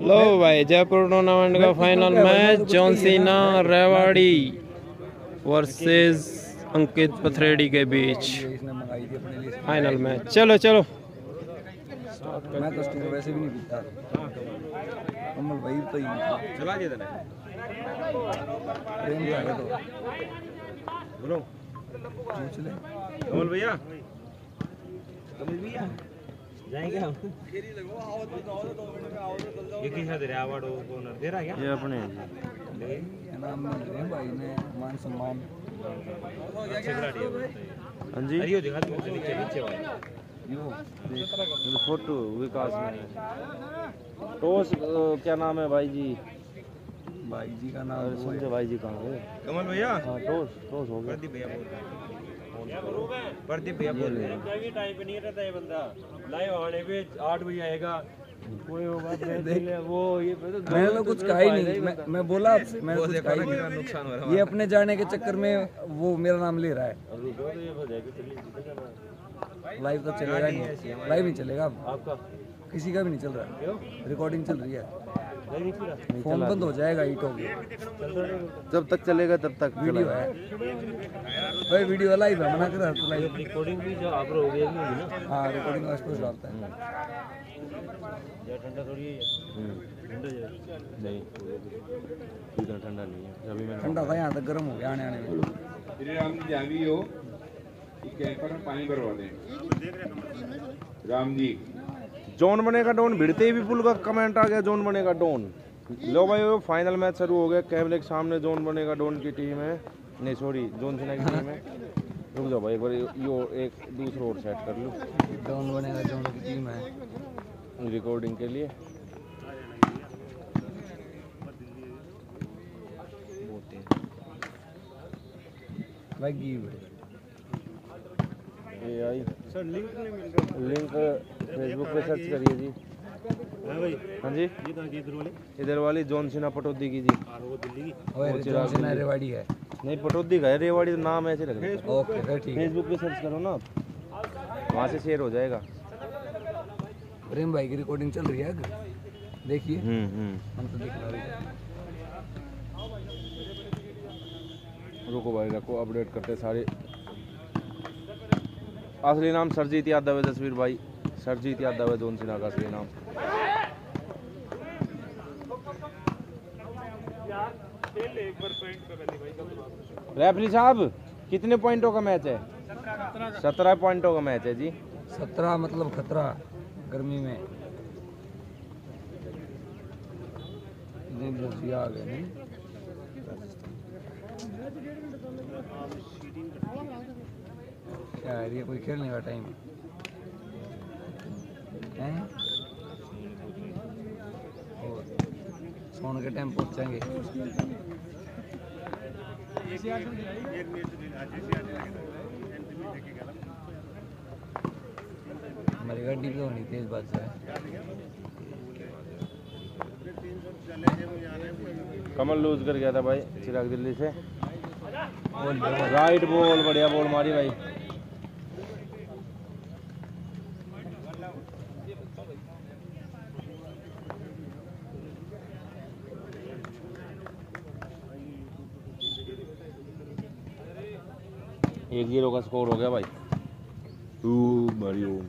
लो भाई जयपुर टूर्नामेंट का final match John Cena Rewari versus अंकित पथरेडी के बीच फाइनल मैच। चलो चलो मैं तो स्टोर वैसे भी नहीं पीता कमल भाई तो ही चला दे देना प्रेम का तो बोलो पूछ ले कमल भैया जाएंगे हम फेरी लगो आओ तो 2 मिनट में आओ तो चल जाओ। ये किसने दे रहा अवार्ड को न दे रहा क्या? ये अपने नाम में दे भाई ने मान सम्मान अच्छे खिलाड़ी है। हां जी अरे दिखा दो नीचे नीचे वाले यो फोटो विकास में टोस क्या नाम है भाई जी का नाम संजय भाई जी कहां है? कमल भैया हां टोस हो गया प्रदीप भैया प्रदीप भैया बोल रहे हैं टाइम पे नहीं रहता ये बंदा लाइव आने पे 8 बजे आएगा कोई होगा वो ये मैं तो कुछ कहा ही नहीं मैं बोला आपसे मैं कुछ कहा ही नहीं नुकसान हो रहा है ये अपने जाने के चक्कर में वो मेरा नाम ले रहा है लाइव तो चलेगा नहीं लाइव नहीं चलेगा आपका किसी का भी नहीं चल रहा रिकॉर्डिंग चल रही है फोन बंद हो जाएगा हीट होगी जब तक चलेगा तब तक वीडियो है भाई वीडियो लाइव है मना कर रहा है लाइव रिकॉर्डिंग भी जो आप हो गया ना हां रिकॉर्डिंग वास्ते डालता है ये ठंडा थोड़ी है ठंडा नहीं इतना ठंडा नहीं है अभी मैंने ठंडा था यहां तक गर्म हो गया आने में तेरे राम जी जावी हो कि कैंपर में पानी भरवा दें राम जी जोन बनेगा डॉन भिड़ते ही भी पुल का कमेंट आ गया जोन बनेगा डॉन। लो भाई वो फाइनल मैच शुरू हो गया कैमरे के सामने जोन बनेगा डॉन की टीम है नहीं सॉरी जोन सिन्हा की टीम है। रुक जाओ भाई एक बार यो एक दूसरा और सेट कर लो डॉन बनेगा जोन की टीम है रिकॉर्डिंग के लिए भाई ये आई सर लिंक नहीं मिल रहा लिंक फेसबुक पे सर्च करिए जी हां भाई हां जी ये कहां की इधर वाली जोन सिन्हा पटौदी की जी वो दिल्ली की वो जोन सिन्हा रेवाड़ी है नहीं पटौदी का है रेवाड़ी तो नाम ऐसे रख दे ओके फिर ठीक है फेसबुक पे सर्च करो ना वहां से शेयर हो जाएगा। प्रेम भाई की रिकॉर्डिंग चल रही है देखिए हम तो देख रहे हैं रुको भाई रखो अपडेट करते सारे असली नाम सरजीत यादव है जसवीर भाई सरजीत यादव है जोन सिन्हा का असली नाम। रेफरी साहब कितने पॉइंटों का मैच है? 17 पॉइंटों का मैच है जी 17 मतलब खतरा गर्मी में आ गए नहीं क्या है ये कोई खेलने का टाइम है और सोने के टाइम पहुंचेंगे हमारी गाड़ी भी होनी तेज बात है। कमल लूज कर गया था भाई चिराग दिल्ली से राइट बॉल बढ़िया बॉल मारी भाई एक 0 का स्कोर हो गया भाई मारियो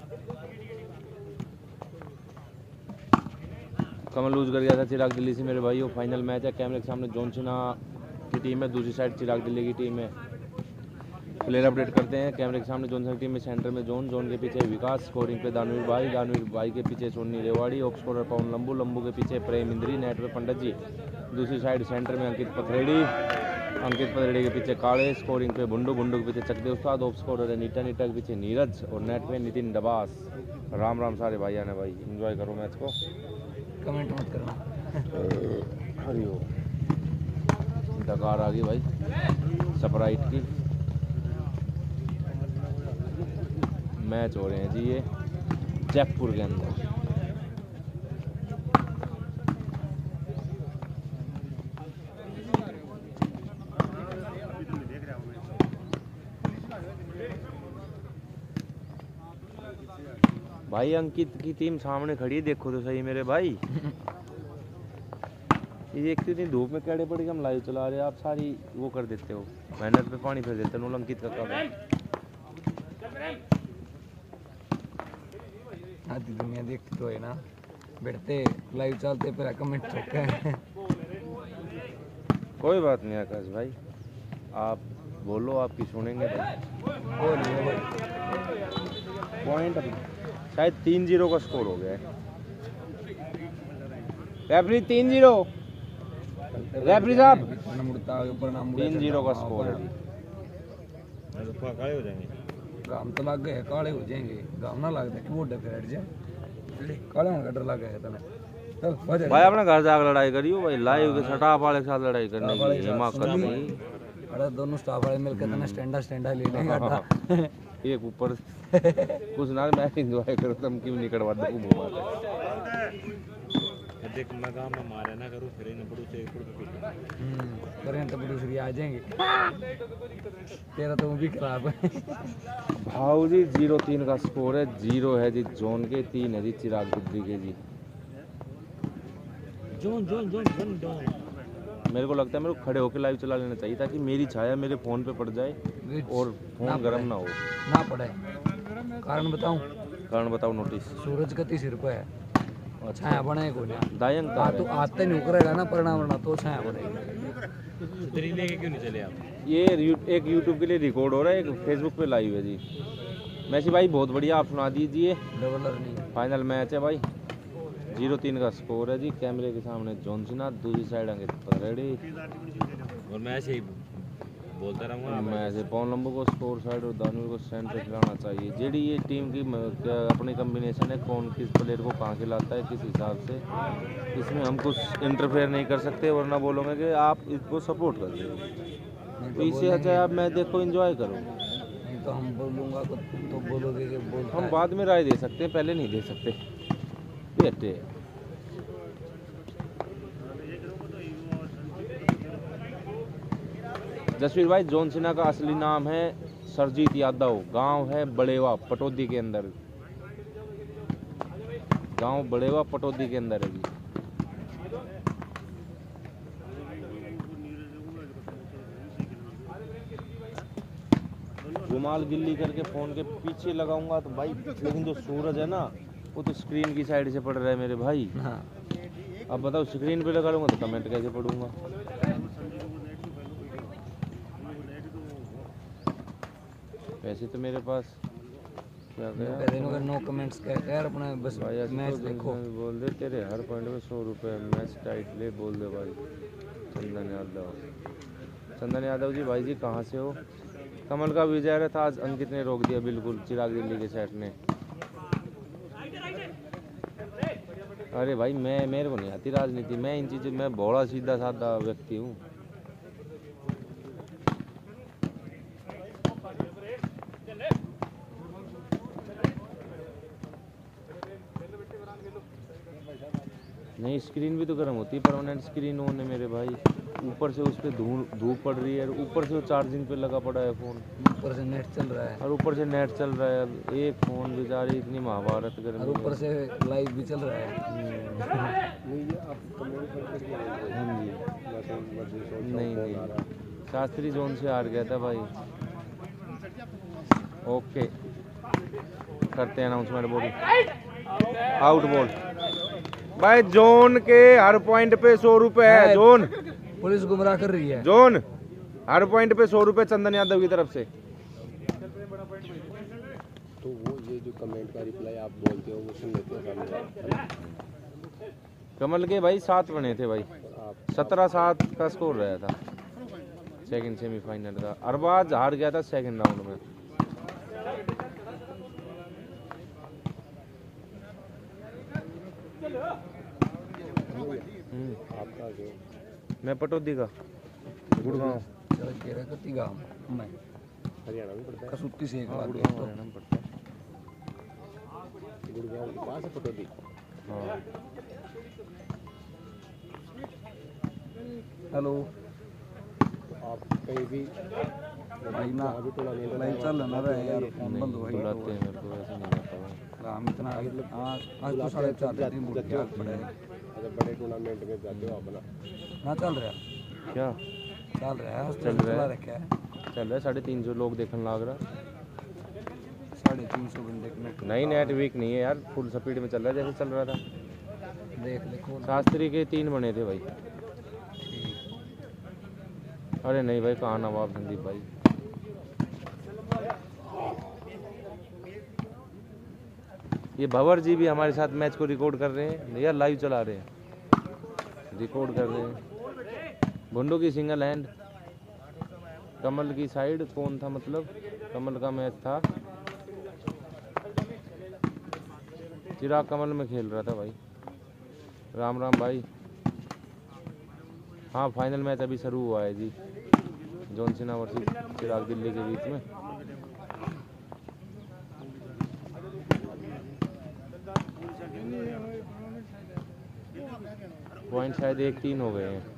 कमल लूज कर गया था चिराग दिल्ली से मेरे भाई वो फाइनल मैच है कैमरे के सामने जोन सिन्हा की टीम है दूसरी साइड चिराग दिल्ली की टीम है। प्लेयर अपडेट करते हैं कैमरे के सामने जोन सिन्हा की टीम में सेंटर में जोन के पीछे विकास स्कोरिंग पे दानवीर भाई के पीछे सोनी रेवाड़ी ऑफ स्कोरर पवन लंबू के पीछे प्रेम इंद्री नेट पे पंडित जी दूसरी साइड सेंटर में अंकित पथरेड़ी के पीछे काले स्कोरिंग पे भुंडू के पीछे चकदे उस्ताद ऑफ स्कोरर है नीटा के पीछे नीरज और नेट पे नितिन डबास। राम सारे भाई आने भाई एंजॉय करो मैच को कमेंट मत करना हरिओ डकार आ गई भाई स्प्राइट की मैच हो रहे हैं जी ये जयपुर के अंदर भाई अंकित की टीम सामने खड़ी है देखो तो सही मेरे भाई ये एक इतनी धूप में कैड़े पड़ी हम लाइव चला रहे हैं, आप सारी वो कर देते हो, मेहनत पे पानी फेर देते हो। अंकित का काम है। आधी दुनिया देखती तो है ना, बैठते लाइव चलते पर कमेंट ठोके। कोई बात नहीं आकाश भाई, आप बोलो, आपकी सुनेंगे भाई। पॉइंट शायद 3-0 का स्कोर हो गया है। रेफरी 3-0, रेफरी साहब 3-0 का स्कोर है जी। काले हो जाएंगे, गाम तो लग गए, काले हो जाएंगे, गाम ना लगता कि वो डर हट जाए, काले होने का डर लग गया तने। चल भाई अपने घर जाकर लड़ाई करियो भाई, लाइव के सटाप वाले के साथ लड़ाई करने की हिम्मत नहीं। अरे दोनों स्टाफ वाले मिलकर तने स्टैंडा ले लेंगे। एक ऊपर कुछ ना, मैं एंजॉय करो, तुम क्यों नहीं करवा दो वो देख मैं गांव में मारे ना करूं, फिर इन बड़ू से करें तो बड़ू से आ जाएंगे। तेरा तो वो भी खराब है भाऊ जी। 0-3 का स्कोर है, 0 है जी जोन के, 3 है जी चिराग गुद्री के ji. John John John John John मेरे को लगता है मेरे को खड़े होकर लाइव चला लेना चाहिए, ताकि मेरी छाया मेरे फोन पे पड़ जाए और फोन गर्म ना हो। ना पड़े, कारण बताऊं? कारण बताओ। नोटिस सूरज का 30 रुपये है, छाया बने को नहीं दायंग तो आते नहीं उकरेगा ना परिणाम वरना तो छाया बनेगी। तेरी लेके क्यों नहीं चले आप? ये एक यूट्यूब के लिए रिकॉर्ड हो रहा है, एक फेसबुक पे लाइव है जी। मैसी भाई बहुत बढ़िया, आप सुना दीजिए। डबल रनिंग फाइनल मैच है भाई, 0-3 का स्कोर है जी। कैमरे के सामने जॉन सीना, दूसरी साइड अंकित पथरेड़ी, और मैं ऐसे ही बोलता रहूँगा। मैं ऐसे पवन लंबू को स्कोर साइड और दानवीर को सेंटर खिलाना चाहिए। जेडी ये टीम की अपनी कम्बिनेशन है, कौन किस प्लेयर को कहाँ खिलाता है किस हिसाब से, इसमें हम कुछ इंटरफेयर नहीं कर सकते, वरना बोलोगे कि आप इसको सपोर्ट कर रहे हो। तो इससे अच्छा आप मैच देखो, एंजॉय करो। नहीं तो हम बोलूँगा तो बोलोगे कि बोलता हम है। बाद में राय दे सकते हैं, पहले नहीं दे सकते। बेटे जसवीर भाई, जॉन सिन्हा का असली नाम है सरजीत यादव, गांव है बड़ेवा पटौदी के अंदर, गांव बड़ेवा पटौदी के अंदर है जी। रुमाल गिल्ली करके फोन के पीछे लगाऊंगा तो भाई, लेकिन जो सूरज है ना वो तो स्क्रीन की साइड से पड़ रहा है मेरे भाई। हाँ। अब बताओ स्क्रीन पे लगा लूंगा तो कमेंट कैसे पढ़ूंगा? वैसे तो मेरे पास क्या गया, नो कमेंट्स यार अपना बस भाई मैच देखो। बोल दे तेरे हर पॉइंट में 100 रुपये, मैच टाइट ले बोल दे भाई। चंदन यादव, चंदन यादव जी, भाई जी कहाँ से हो? कमल का विजय रहा था आज, अंकित ने रोक दिया बिल्कुल, चिराग दिल्ली के सेट ने। अरे भाई मेरे को नहीं आती राजनीति, मैं इन चीज़ों में बड़ा सीधा साधा व्यक्ति हूँ। नहीं स्क्रीन भी तो गर्म होती है, परमानेंट स्क्रीन ऑन है मेरे भाई, ऊपर से उस पर धूप पड़ रही है, ऊपर से वो चार्जिंग पे लगा पड़ा है फ़ोन, ऊपर से नेट चल रहा है, और ऊपर से नेट चल रहा है। अब एक फ़ोन बेचारी इतनी महाभारत और गर्मी ऊपर से लाइव भी चल रहा है। हाँ जी, नहीं नहीं शास्त्री जोन से हार गया था भाई। ओके करते हैं अनाउंसमेंट, बोल आउट बॉल भाई। जोन के हर पॉइंट पे 100 रुपए है। जोन पुलिस गुमराह कर रही है। जोन हर पॉइंट पे 100 रुपए चंदन यादव की तरफ से। तो वो ये जो कमेंट का रिप्लाई आप बोलते हो वो सुन लेते हो। कमल के भाई 7 बने थे भाई, 17-7 का स्कोर रहा था सेकंड सेमीफाइनल का। अरबाज हार गया था सेकंड राउंड में। आपका जो मैं पटौदी का गुड़गांव, मैं हरियाणा में पड़ता कसूती से एक हाँ, बार गुड़गांव हरियाणा में पड़ता है। गुड़गांव के पास है पटौदी। हाँ हेलो आप कहीं भी भाई ना लाइव चल ना रहे यार, फोन बंद हो गया। बुलाते हैं मेरे को, ऐसे नहीं जाता हूँ। हम इतना आज तो 4:30 दिन बुक किया पड़े। मतलब बड़े टूर्नामेंट में जाते हो अपना ना चल रहा क्या चल रहा है चल रहा है? रखा है चल रहा है 350 लोग देखने लग रहा 350 बंदे कनेक्ट नहीं नेट वीक नहीं है यार फुल स्पीड में चल रहा है जैसे चल रहा था देख देखो शास्त्री के 3 बने थे भाई अरे नहीं भाई कहाँ नवाब संदीप भाई ये भंवर जी भी हमारे साथ मैच को रिकॉर्ड कर रहे हैं यार लाइव चला रहे हैं रिकॉर्ड कर रहे हैं भुंडो की सिंगल हैंड कमल की साइड कौन था मतलब कमल का मैच था चिराग कमल में खेल रहा था भाई राम राम भाई हाँ फाइनल मैच अभी शुरू हुआ है जी John Cena versus Chirag Delhi के बीच में पॉइंट शायद 1-3 हो गए हैं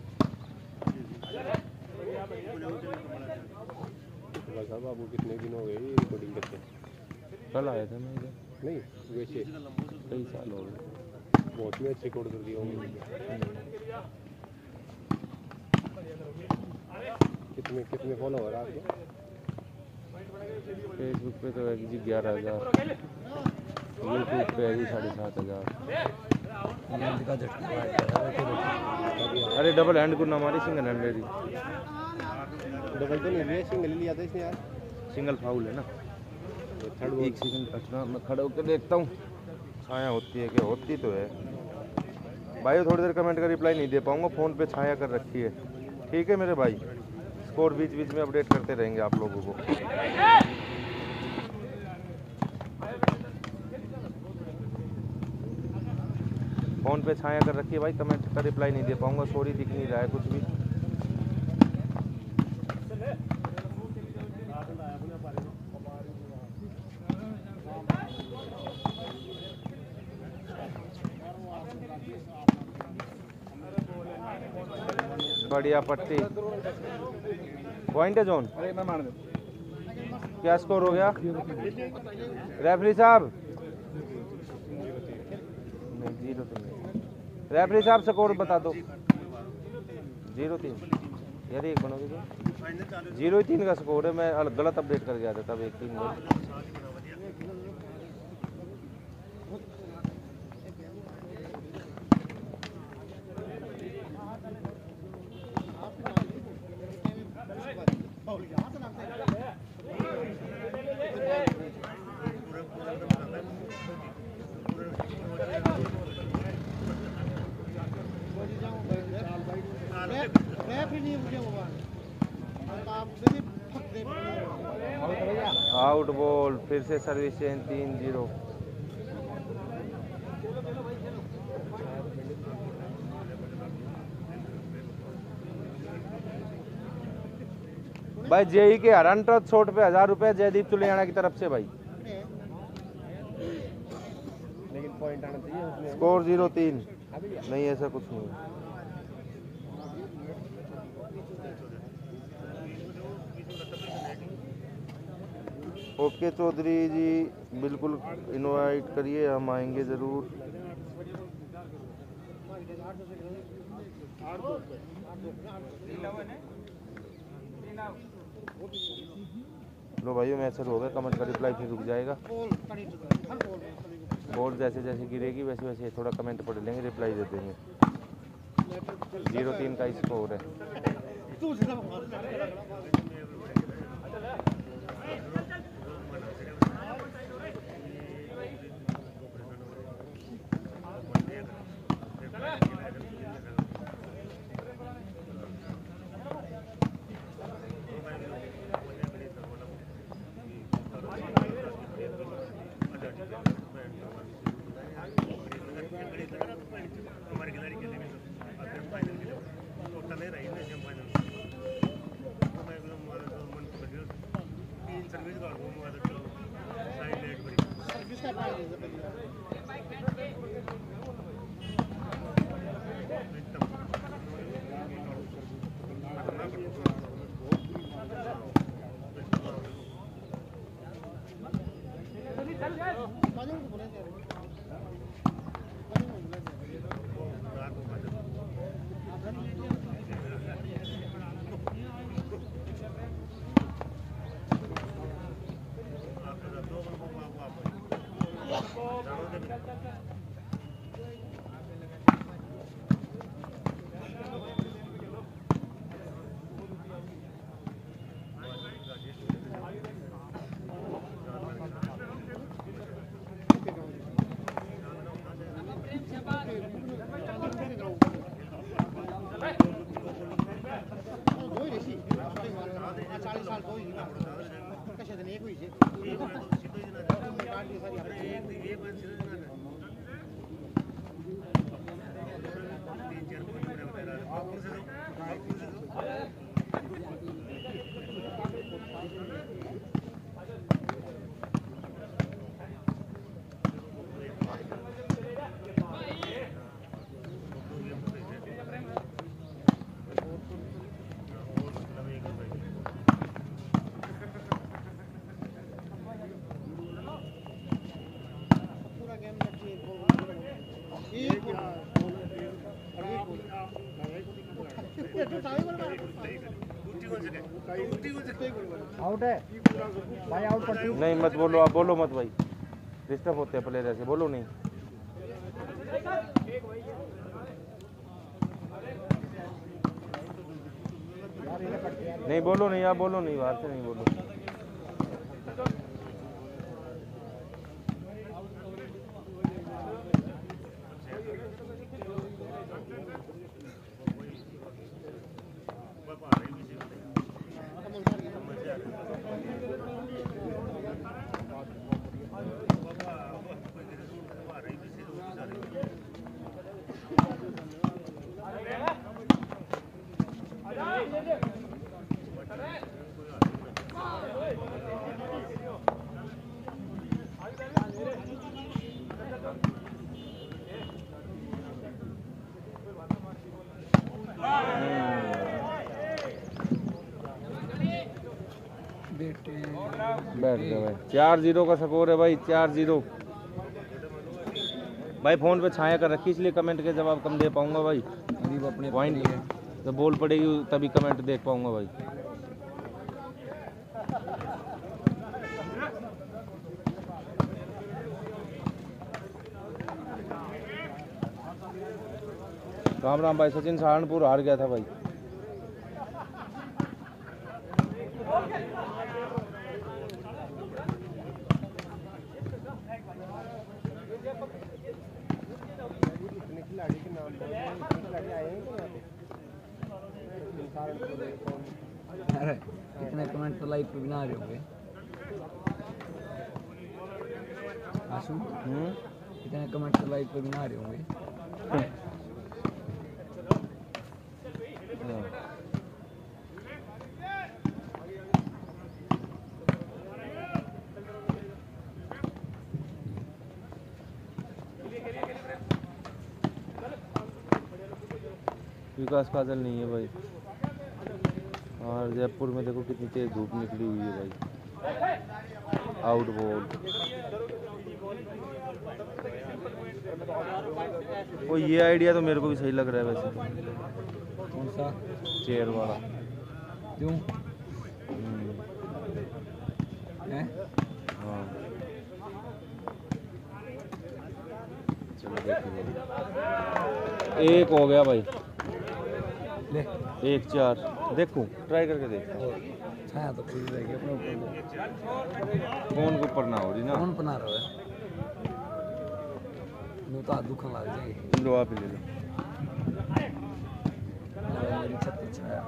साहब आपको कितने दिन हो गए ये रिकॉर्डिंग करते कल आया था मैं इधर नहीं वैसे कई साल हो गए बहुत में अच्छे रिकॉर्ड कर दिया होंगे कितने कितने फॉलोवर आपके फेसबुक पे तो है जी 11,000 यूट्यूब पे है जी 7,500 का झटका अरे डबल हैंड को ना मारी सिंगल हैंड मेरी डबल तो नहीं लिया सिंगल लिया था इसने यार सिंगल फाउल है ना थर्ड एक सेकंड अच्छा मैं खड़ा होकर देखता हूँ छाया होती है क्या होती तो है भाई थोड़ी देर कमेंट का रिप्लाई नहीं दे पाऊंगा फ़ोन पे छाया कर रखी है ठीक है मेरे भाई स्कोर बीच बीच में अपडेट करते रहेंगे आप लोगों को फ़ोन पे छाया कर रखी है भाई कमेंट का रिप्लाई नहीं दे पाऊंगा सॉरी दिख नहीं रहा है कुछ भी बढ़िया पट्टी पॉइंट है जोन क्या स्कोर हो गया रेफरी साहब नहीं 0-3 रेफरी साहब स्कोर बता दो 0-3 यार एक बनोगे 0-3 का स्कोर है मैं गलत अपडेट कर गया था तब 1-3 आउट बॉल फिर से सर्विस चेंज 3-0 भाई जेई के रन टच शॉट पे 1000 रुपए जयदीप चुलियाना की तरफ से भाई लेकिन पॉइंट आना चाहिए उसमें स्कोर 0-3 नहीं ऐसा कुछ नहीं ओके चौधरी जी बिल्कुल इनवाइट करिए हम आएंगे ज़रूर लो भाइयों मैच शुरू हो गया कमेंट का रिप्लाई फिर रुक जाएगा बॉल जैसे जैसे गिरेगी वैसे वैसे थोड़ा कमेंट पढ़ लेंगे रिप्लाई दे देंगे 0-3 का स्कोर है आउट है भाई, आउट पर नहीं मत बोलो, आप बोलो मत भाई, डिस्टर्ब होते हैं प्लेयर ऐसे, बोलो नहीं। नहीं बोलो नहीं, आप बोलो नहीं, बाहर से नहीं बोलो। बैठ गए भाई, 4-0 का स्कोर है भाई, 4-0। भाई फोन पे छाया कर रखी, इसलिए कमेंट के जवाब कम दे पाऊंगा भाई। अपने पॉइंट जब बॉल पड़ेगी तभी कमेंट देख पाऊंगा भाई। राम राम भाई, सचिन सहारनपुर हार गया था भाई। खिलाड़ी के नाम खिलाड़ी आए हैं अरे इतने कमेंट तो लाइव पे भी ना आ रहे होंगे आशु, इतने कमेंट तो लाइव पे भी ना आ रहे होंगे। विकास काजल नहीं है भाई। और जयपुर में देखो कितनी तेज धूप निकली हुई है भाई। Out ball. वो ये आइडिया तो मेरे को भी सही लग रहा है वैसे। कौन सा? चेयर वाला। क्यों? हैं? हाँ चलो देखिए, एक हो गया भाई। ले 1-4 देखूं, ट्राई करके देखता हूँ। छाया तो पूरी रहेगी अपने ऊपर। फोन के ऊपर ना हो रही ना। कौन बना रहा है? नो तो हाथ दुखन लग जाएगी। लो आप ही ले लो। मेरी छत पे छाया।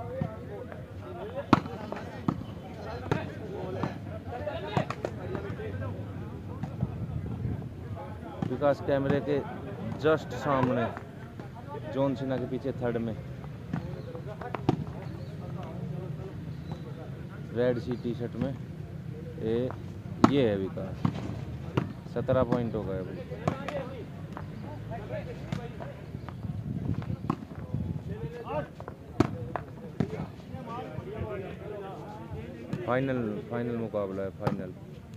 विकास कैमरे के जस्ट सामने, जॉन सीना के पीछे थर्ड में, रेड सी टी शर्ट में। ये है विकास। 17 पॉइंट हो गए भाई। फाइनल मुकाबला है, फाइनल।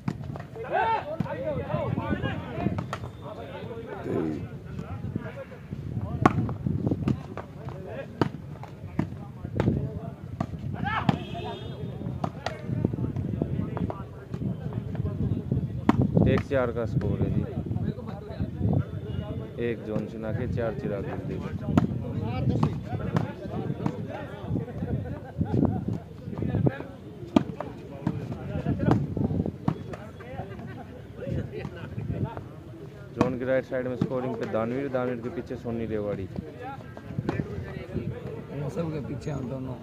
एक 4 का स्कोर है जी। 1 जॉन सिन्हा के, 4 चिराग दिल्ली। जॉन की राइट साइड में स्कोरिंग पे दानवीर के पीछे सोनी रेवाड़ी। सबके पीछे हम दोनों।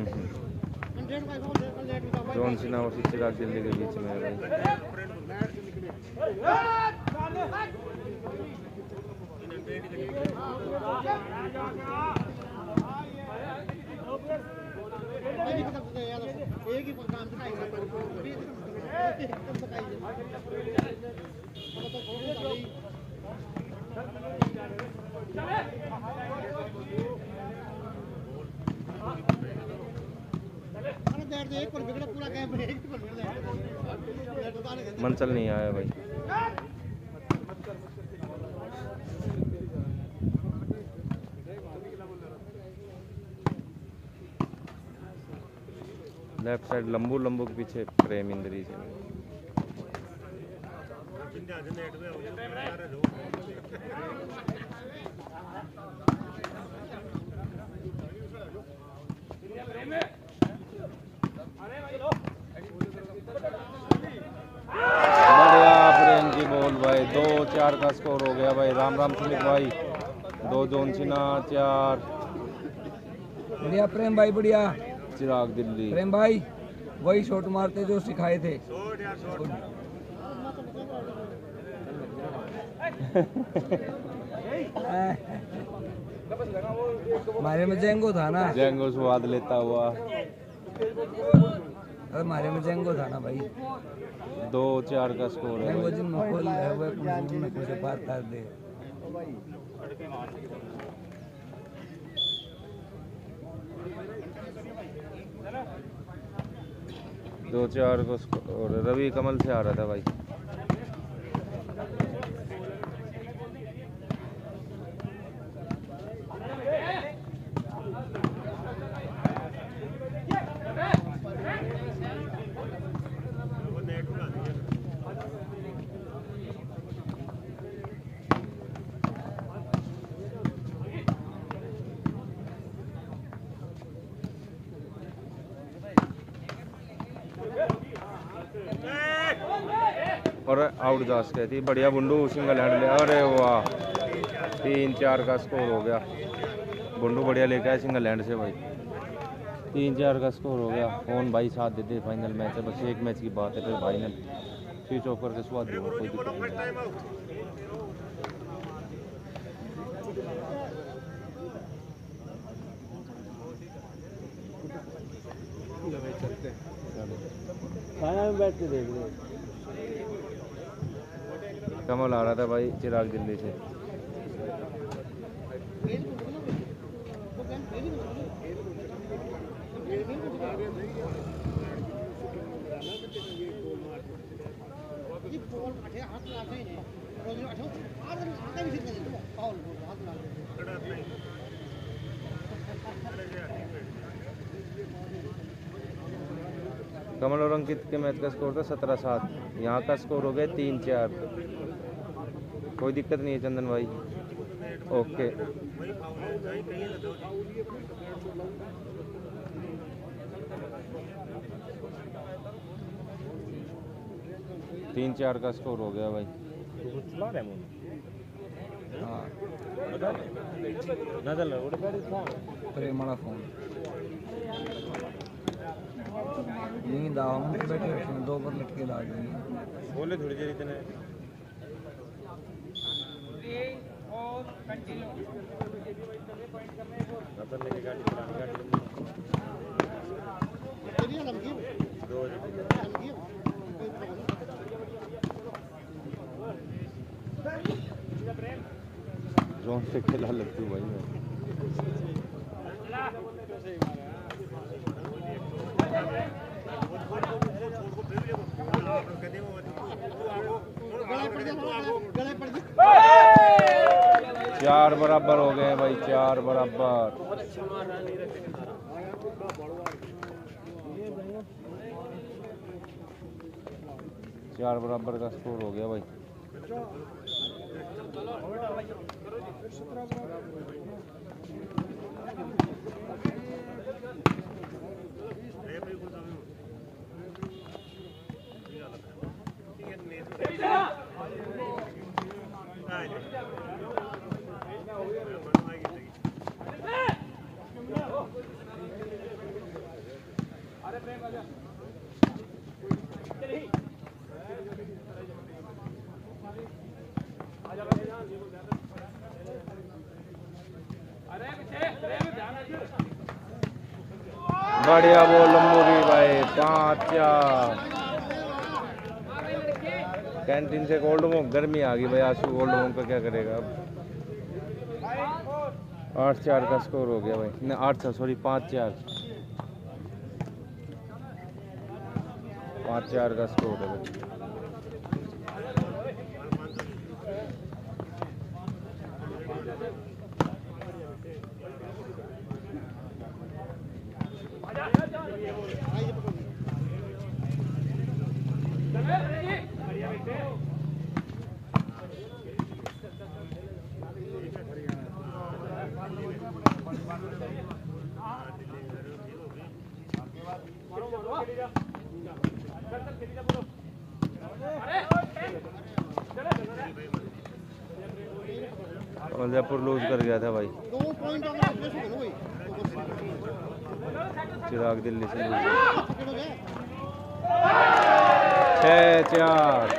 जॉन सिन्हा और चिराग दिल्ली के बीच में है भाई। मनचल नहीं आया भाई। लेफ्ट साइड लंबू लंबू के पीछे प्रेम इंद्री से बढ़िया प्रेम की बॉल भाई। 2-4 का स्कोर हो गया भाई। राम राम सुमित भाई 2 जोनसिना 4। बढ़िया प्रेम भाई बढ़िया। चिराग दिल्ली प्रेम भाई वही शॉट मारते जो सिखाए थे। हमारे में जेंगो था ना। जेंगो स्वाद लेता हुआ। अरे हमारे में जेंगो था ना भाई। 2-4 का स्कोर है जेंगो भाई। जिन में खोल है वो कुछ पार कर दे। 2-4 को स्कोर। रवि कमल से आ रहा था भाई। और आउट दास कहती बढ़िया बुंडू सिंगल हैंड ले। अरे वाह 3-4 का स्कोर हो गया। बुंडू बढ़िया लेके आया सिंगल हैंड से भाई। 3-4 का स्कोर हो गया। कौन भाई साथ देते फाइनल मैच है। बस एक मैच की बात है फिर भाई ने स्विच ऑफ करके स्वाद दूंगा कोई दिक्कत नहीं। बैठ के देख लो। कमल आ रहा था भाई चिराग दिल्ली से। कमल और अंकित के मैच का स्कोर था 17-7। यहाँ का स्कोर हो गया 3-4। कोई दिक्कत नहीं है चंदन भाई। ओके 3-4 का स्कोर हो गया भाई। प्रेम वाला फोन यही दावा में बैठे बैठे 2 पर लटके ला गई। बोले थोड़ी देर इतने जोन से खेला लगती भाई मैं। चार बराबर हो गए भाई। 4 बराबर। चार बराबर का स्कोर हो गया भाई। बढ़िया वो लंबूरी भाई 5-4। कैंटीन से कोल्ड मोंग गर्मी आ गई भाई। आशु कोल्ड मोंग का क्या करेगा अब। 8-4 का स्कोर हो गया भाई। नहीं 5-4 5-4 का स्कोर है भाई। जयपुर लूज कर गया था भाई। चिराग दिल्ली से 6-4।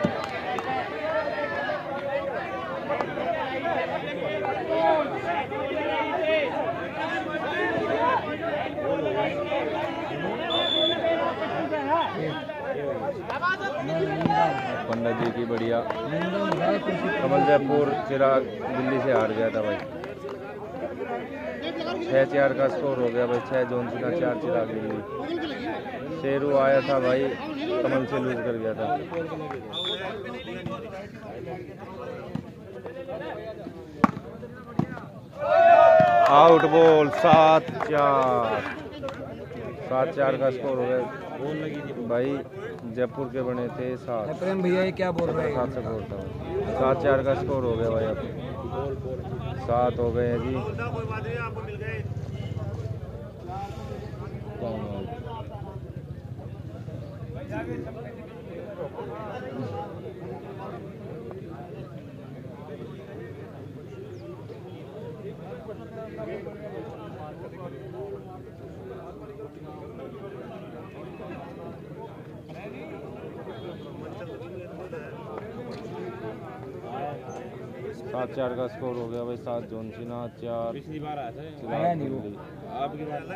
पंडित जी की बढ़िया। कमल जयपुर चिराग दिल्ली से हार गया था भाई। 6-4 का स्कोर हो गया भाई। 6 जॉनसन का 4 चिराग दिल्ली। शेरू आया था भाई, कमल से लूज कर गया था। Out ball 7-4। 7-4 का स्कोर हो गया भाई। जयपुर के बने थे 7। प्रेम भैया ये क्या बोल रहे हैं? 7 से बोलता हूँ। 7-4 का स्कोर हो गया भाई। अब 7 हो गए हैं जी। सात 4 का स्कोर हो गया भाई। 7 जॉनसन 4 पिछली बार आया था दिल्ली। आपकी बार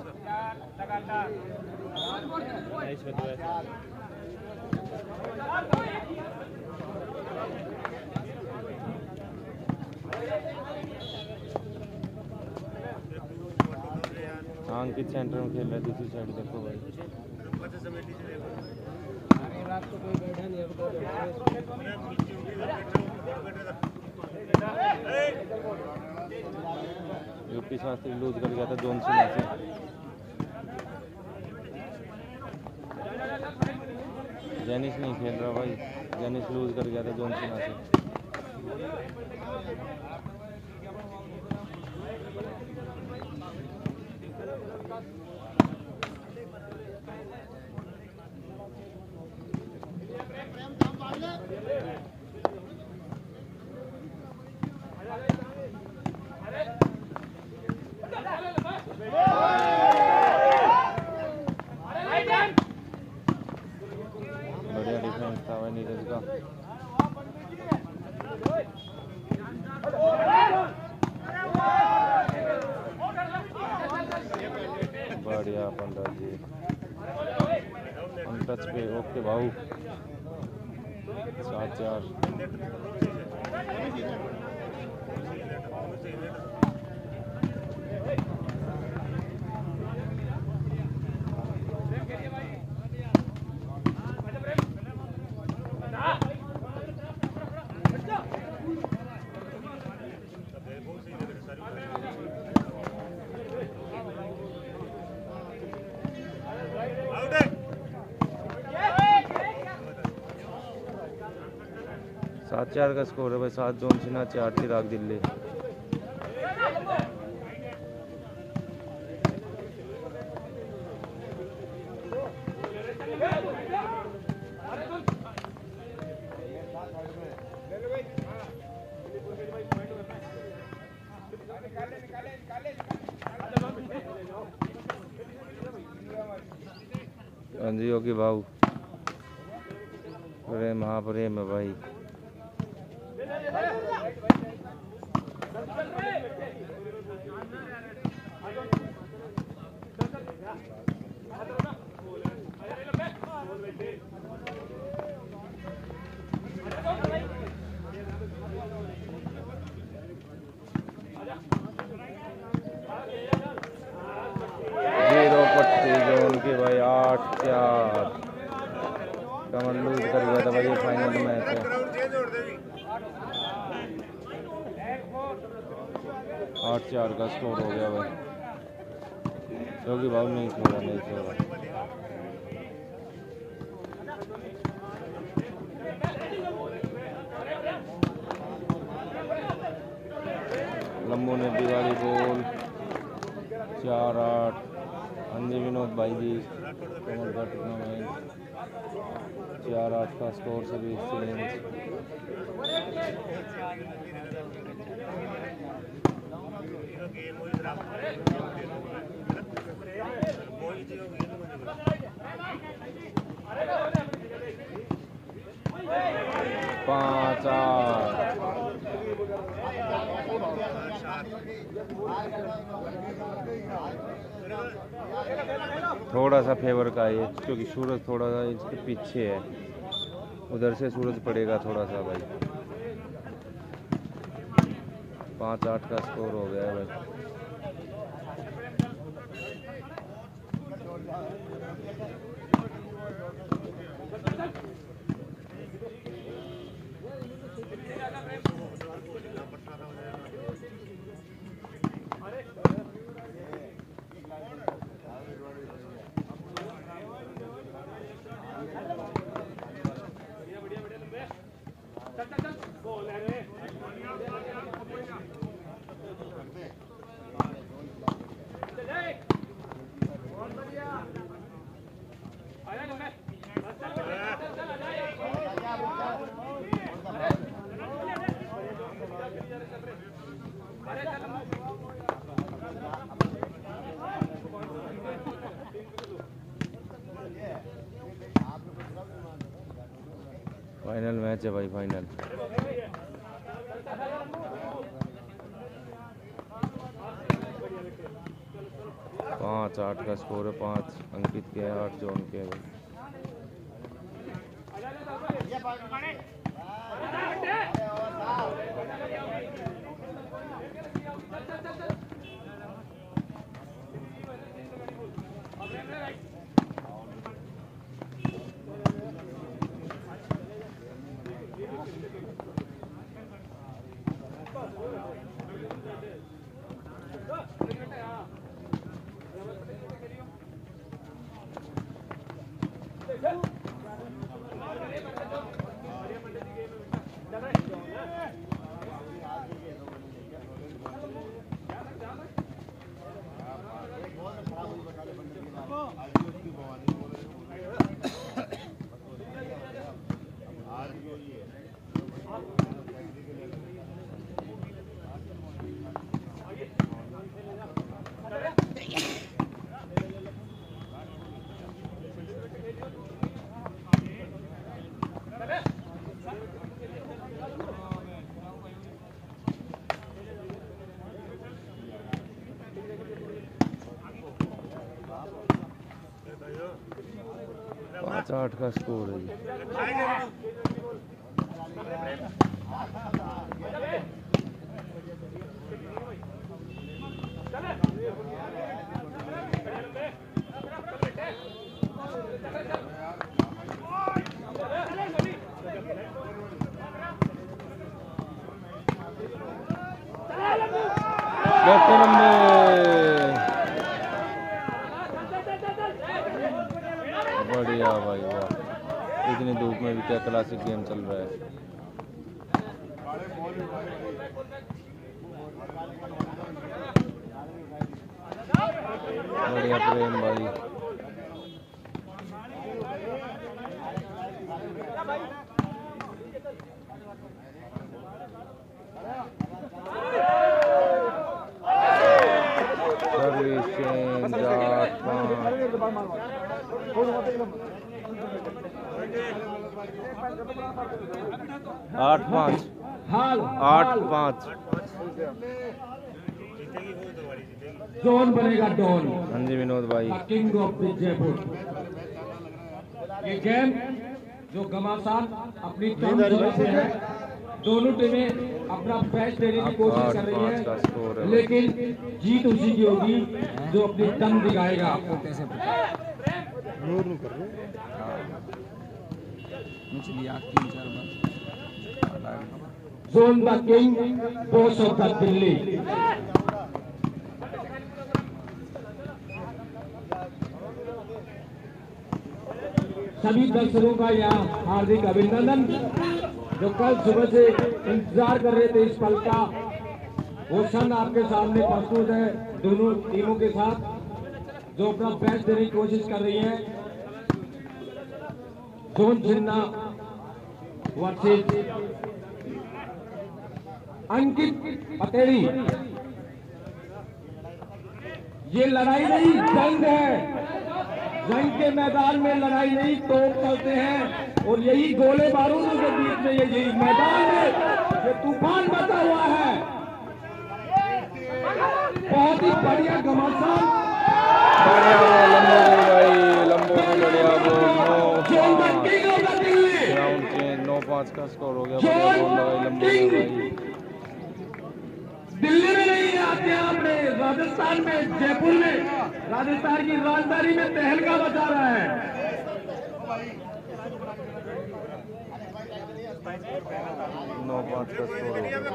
अंकित सेंटर में खेल रहा है। दूसरी साइड देखो भाई। यूपी शास्त्री लूज कर गया था जॉनसन से। जेनिस नहीं खेल रहा भाई। जेनिस लूज कर गया था जॉनसन से। बढ़िया डिफेंस था भाई नीरज का। बढ़िया पंडित जी टच पे। ओके भाऊ। 7-4। सात 4 का स्कोर है भाई। 7 जॉनसन 4 चिराग दिल्ली। हाँ जी योगी भाऊ। प्रेम हाँ प्रेम है भाई। जीरो पट्टी जोन के भाई। 8-4 कमल लूज कर गया था भाई। ये फाइनल मैच है। 8-4 का स्कोर हो गया भाई। क्योंकि भाव नहीं छोड़ा। शंभू ने दिवाली बॉल 4-8। हाँ जी विनोद भाई जी कमलगढ़ टूर्नामेंट 4-8 का स्कोर सभी चैलेंज। थोड़ा सा फेवर का है क्योंकि सूरज थोड़ा सा इसके पीछे है, उधर से सूरज पड़ेगा थोड़ा सा भाई। 5-8 का स्कोर हो गया है भाई। फाइनल मैच है भाई, फाइनल। पाँच 8 का स्कोर है। 5 अंकित के है, 8 जॉन के है भाई। पाँच 8 का स्कोर है जी। बढ़िया भाई वाह, इतनी धूप में भी क्या क्लासिक गेम चल रहा है। बढ़िया प्रेम भाई। Service change 8-5 8-5। जोन बनेगा डॉन। हाँ जी विनोद भाई। King of Jaipur. ये गेम जो घमासान अपनी टर्म से है, दोनों टीमें अपना बेस्ट देने की कोशिश कर रही है, लेकिन जीत उसी की होगी जो अपनी दम दिखाएगा। आपको कैसे पता? John the king, boss of the Delhi. सभी दर्शकों का यहाँ हार्दिक अभिनंदन, जो कल सुबह से इंतजार कर रहे थे इस पल का। वो सन आपके सामने प्रस्तुत है दोनों टीमों के साथ, जो अपना बेस्ट देने की कोशिश कर रही है। John Jinnah versus Ankit Patedi. ये लड़ाई नहीं, जंग है। जंग के मैदान में लड़ाई नहीं, तोप चलते हैं और यही गोले बारूदों के बीच में यही मैदान में ये तूफान बचा हुआ है। बहुत ही बढ़िया घमासान, राउंड चेंज 9-5 का स्कोर हो गया। दिल्ली में नहीं आते हैं, अपने राजस्थान में, जयपुर में, राजस्थान की राजधानी में तहलका बचा रहा है। 9-5 का स्कोर हो गया।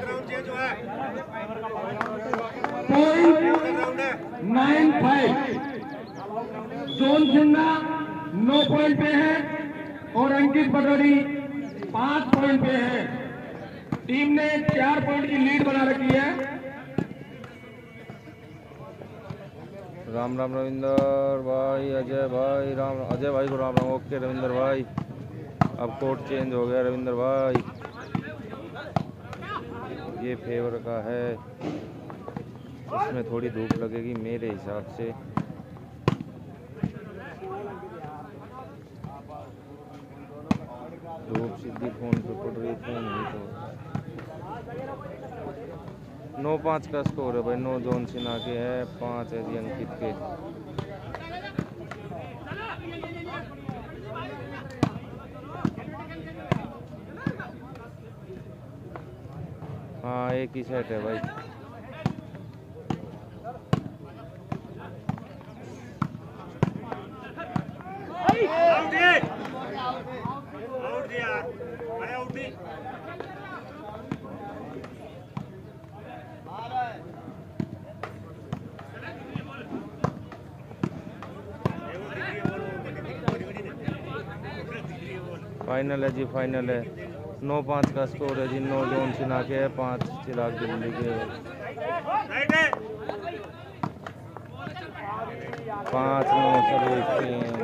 0.95 जोन जिन्ना 9 पॉइंट पे है और अंकित पटोड़ी 5 पॉइंट पे है। टीम ने 4 पॉइंट की लीड बना रखी है। राम राम रविंदर भाई, अजय भाई, राम अजय भाई को राम राम। ओके रविंदर भाई, अब कोर्ट चेंज हो गया रविंदर भाई। ये फेवर का है, इसमें थोड़ी धूप लगेगी मेरे हिसाब से। धूप सीधी फोन पे पड़ रही, फोन नहीं तो। 9-5 का स्कोर है भाई। 9 जोन सिन्हा के है, 5 है जी अंकित के। हाँ एक ही सेट है भाई। फाइनल है जी, फाइनल है। 9-5 का स्कोर है जी। 9 जोन सिन्हा के है, 5 चिराग दिल्ली के। 5-9 सर्विस।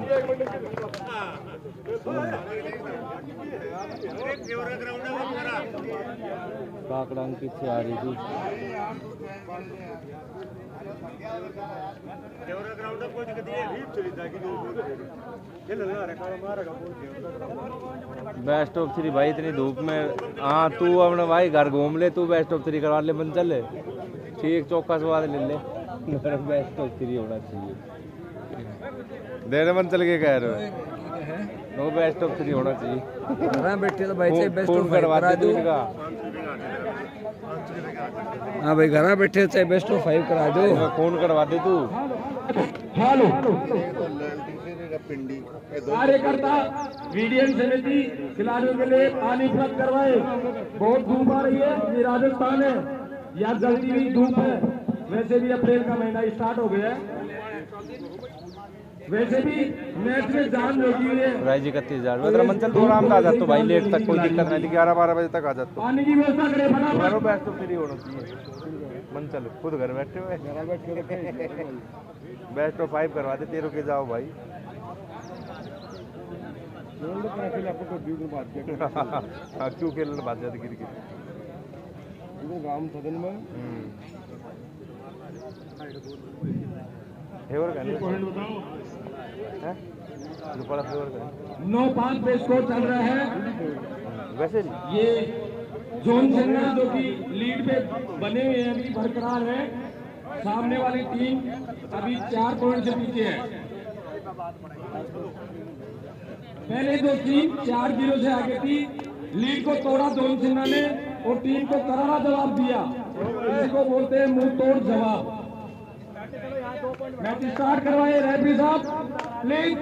काकड़ा अंकित से आ रही थी। बेस्ट ऑफ 3 भाई, इतनी धूप में। हाँ तू अपना भाई घर घूम ले, तू बेस्ट ऑफ 3 करवा ले, बन चल ले ठीक, चौका स्वाद ले ले। बेस्ट ऑफ 3 होना चाहिए। देने मन चल के कह रहे हो, नो बेस्ट ऑफ 3 होना चाहिए। बैठे तो भाई से बेस्ट ऑफ करवा दे तू इनका। हाँ भाई घर बैठे चाहे बेस्ट ऑफ 5 करा दो। फोन करवा दे तू। हेलो कार्यकर्ता वीडियन समिति खिलाड़ियों के लिए पानी उपलब्ध करवाए। बहुत धूप आ रही है, ये राजस्थान है, या जल्दी भी धूप है। वैसे भी अप्रैल का महीना स्टार्ट हो गया है। वैसे भी मैच में जान लगी हुई है। राय जी 31,000 मंचल तो आराम आ जाता भाई, लेट तक कोई दिक्कत नहीं, 11-12 बजे तक आ जाता। पानी की व्यवस्था करें फटाफट। बेस्ट ऑफ 3 होना चाहिए। मंचल खुद घर बैठे हुए, बेस्ट ऑफ 5 करवा दे, 13 के जाओ भाई। हाँ क्यों खेलने बात जाती क्रिकेट सदन में। फेवर का 9-5 पे स्कोर चल रहा है। वैसे ये जोन जिन्ना जो कि लीड पे बने हुए हैं, अभी बरकरार है। सामने वाली टीम अभी 4 पॉइंट से पीछे है। पहले जो टीम 4-0 से आगे थी, लीड को तोड़ा जोन जिन्ना ने और टीम को करारा जवाब दिया। इसी को बोलते हैं मुंह तोड़ जवाब। मैच स्टार्ट करवाए रेफरी साहब प्लीज।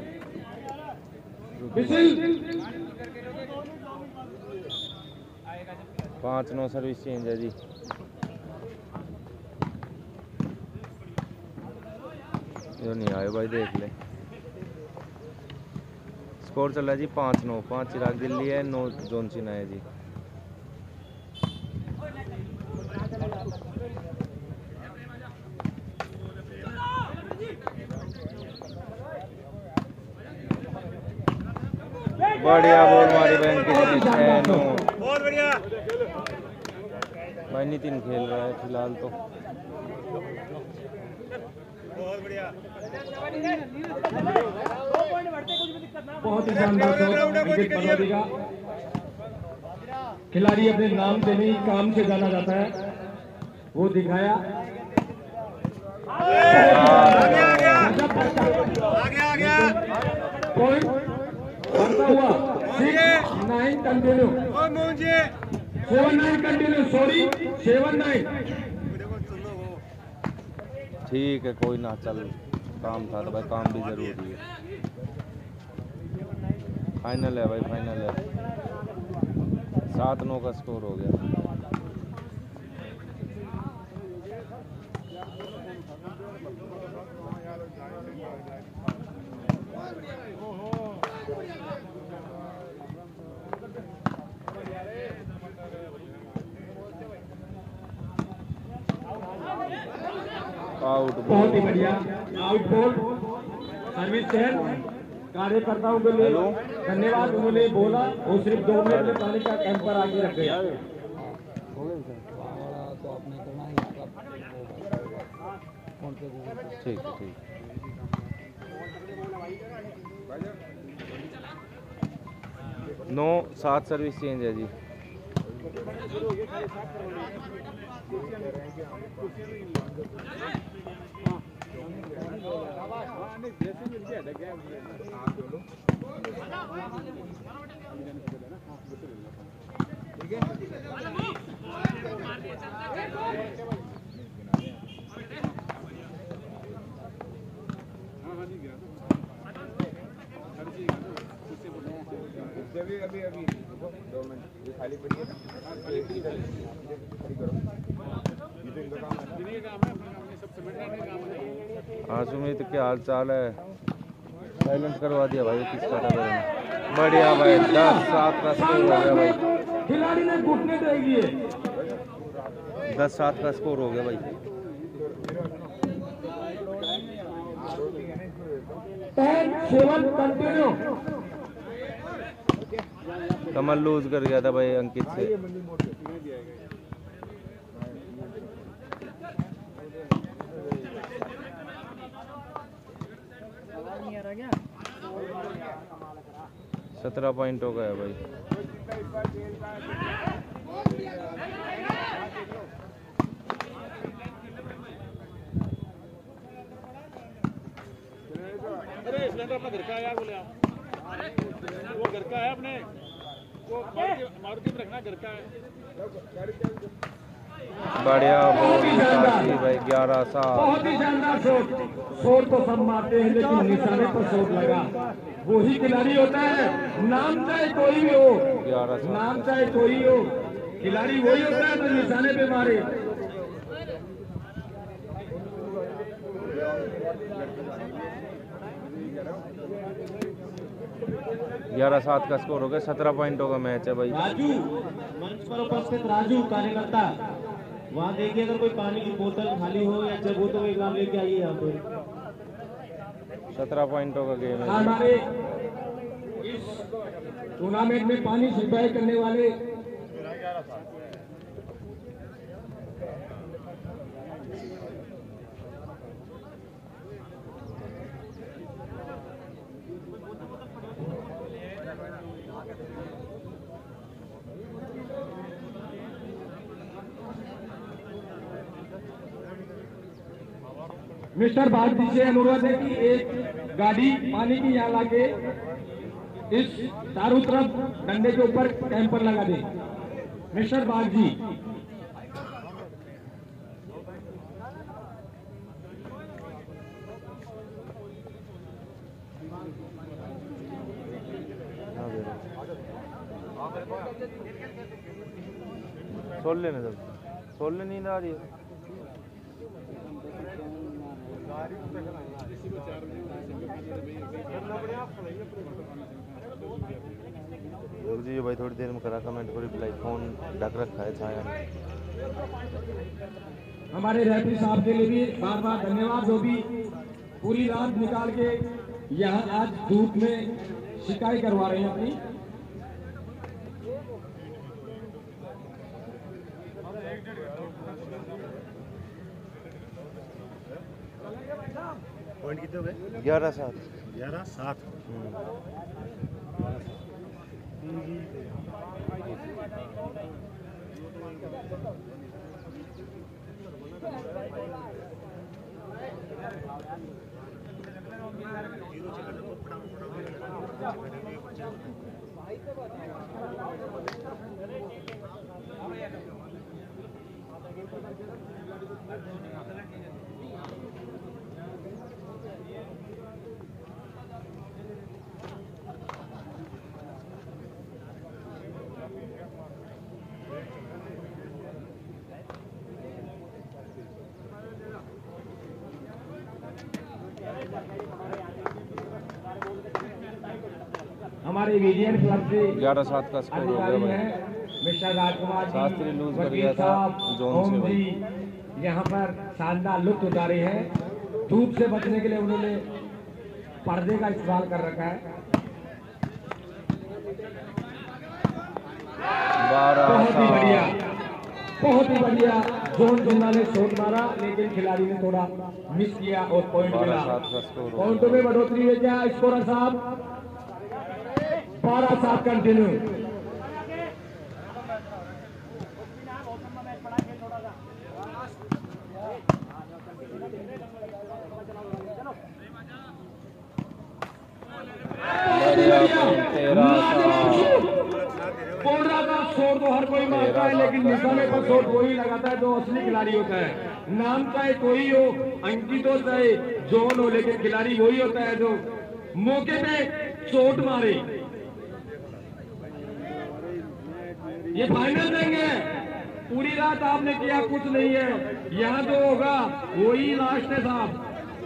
विसिल। 5-9 सर्विस चेंज है जी। जो नहीं आए भाई देख ले। स्कोर चल रहा है जी 5-9। 5 चिराग दिल्ली है, 9 जोन सिन्हा है जी। बढ़िया बॉल मारी भाई अंकित ने 6-9। बहुत बढ़िया भाई। नितिन खेल रहा है फिलहाल तो। बहुत ही शानदार विकेट बर्बादी का। खिलाड़ी अपने नाम से नहीं काम से जाना जाता है, वो दिखाया। पॉइंट बढ़ता हुआ 6-9 कंटिन्यू, 7-9 कंटिन्यू, सॉरी 7-9। ठीक है कोई ना, चल काम था तो भाई, काम भी जरूरी है। फाइनल है भाई, फाइनल है। 7-9 का स्कोर हो गया। आउट, बहुत ही बढ़िया आउट बॉल। सर्विस शहर कार्यकर्ताओं के लिए धन्यवाद। उन्होंने बोला वो सिर्फ 2 मिनट में पानी का कैंपर आगे रख गया। ठीक ठीक। 9-7 सर्विस चेंज है जी। अभी 2 मिनट ये खाली पड़ी है ना, हाँ सुमित क्या हाल चाल है? साइलेंट करवा दिया भाई किसका था मैंने। बढ़िया भाई 10-7 का स्कोर हो गया भाई। खिलाड़ी ने घुटने देगी। 10-7 का स्कोर हो गया भाई। 10-7 कंटिन्यू। कमल लूज कर गया था भाई अंकित से। क्या 17 पॉइंट हो गया भाई। अरे सिलेंडर अपना घर का है यार, बोले आप वो घर का है अपने, वो मारुति में रखना घर का है। बढ़िया भाई 11-7। बहुत ही शानदार शॉट। शॉट तो सब मारते हैं लेकिन निशाने पर शॉट लगा। वही खिलाड़ी होता है, नाम चाहे कोई भी हो, 11-7 नाम चाहे कोई हो, खिलाड़ी वही होता है जो निशाने पे मारे। 11-7 का स्कोर हो गया। 17 पॉइंटों का मैच है भाई। राजू मंच पर उपस्थित राजू कार्यकर्ता, वहाँ देखिए अगर कोई पानी की बोतल खाली हो या जग हो तो एक नाम लेके आइए यहाँ पे। 17 पॉइंटों का गेम है। हमारे इस टूर्नामेंट में पानी सप्लाई करने वाले मिस्टर भारती से अनुरोध है कि एक गाड़ी पानी की यहाँ लाके इस चारों तरफ डंडे के ऊपर कैंपर लगा दे। मिस्टर बाग जी, सोल लेने जब सोल ले, नींद आ रही है। जी भाई थोड़ी देर में करा कमेंट को रिप्लाई, फोन ढक रखा है छाया में। हमारे रेफरी साहब के लिए भी बार बार धन्यवाद, जो भी पूरी रात निकाल के यहाँ आज धूप में शिकायत करवा रहे हैं अपनी। पॉइंट कितने हो गए? 11-7। 11-7। हमारे विजयन क्लब से 11-7 का स्कोर हो गया अधिकारी भाई। हैं मिस्टर राजकुमार जी, शास्त्री लूज कर वकील गया था साहब, जोन ओम से भाई। जी यहाँ पर शानदार लुत्फ उतारे हैं। धूप से बचने के लिए उन्होंने पर्दे का इस्तेमाल कर रखा है। बहुत ही बढ़िया, बहुत ही बढ़िया। जोन जिन्ना ने शॉट मारा लेकिन खिलाड़ी ने थोड़ा मिस किया और पॉइंट मिला। 12-7 का स्कोर हो पॉइंटों में बढ़ोतरी है क्या स्कोरर साहब? 12-7 कंटिन्यू। कोडरा का शोर तो हर कोई मारता है लेकिन निशाने पर शोर वही लगाता है जो असली खिलाड़ी होता है। नाम चाहे कोई हो, अंकित हो चाहे जॉन हो, लेकिन खिलाड़ी वही होता है जो मौके पे चोट मारे। ये फाइनल देंगे, पूरी रात आपने किया कुछ नहीं है, यहाँ जो होगा वही लास्ट है साहब।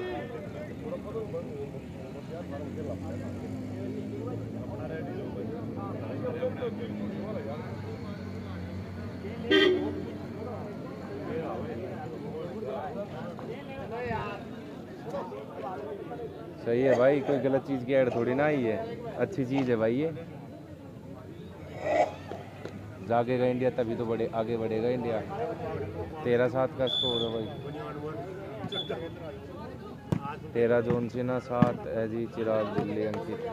सही है भाई, कोई गलत चीज की ऐड थोड़ी ना आई है, अच्छी चीज है भाई ये। जागेगा इंडिया तभी तो आगे बढ़ेगा इंडिया। 13-7 का स्कोर है भाई। 13 जोन से ना 7 एजी चिराग दिल्ली अंकित।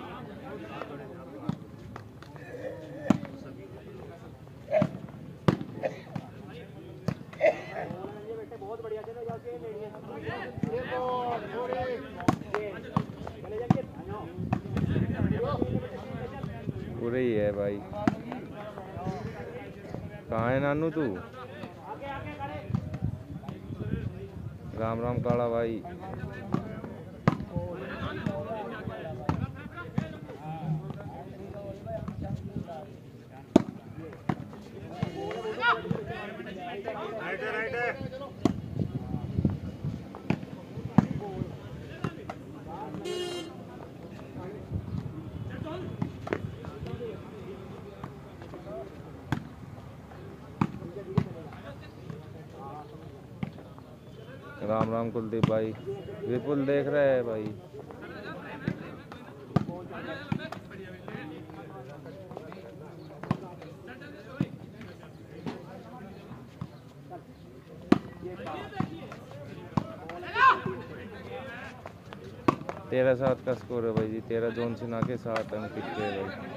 पूरे ही है भाई। कहाँ है नानू तू? राम राम काला भाई। राम राम कुलदीप भाई। विपुल देख रहे हैं भाई। तेरह 7 का स्कोर है भाई जी। 13 जोन से ना के 7 अंकित के भाई।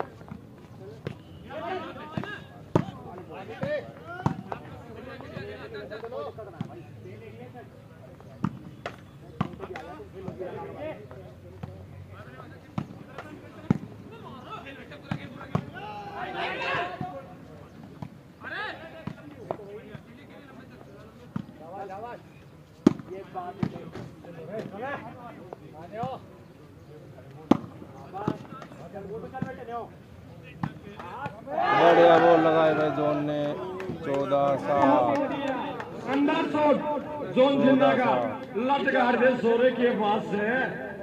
बढ़िया बॉल लगाए भाई जोन ने। 14-7 अंदर शॉट जोन जिंदा का लट गाड़ दे सोरे के पास से।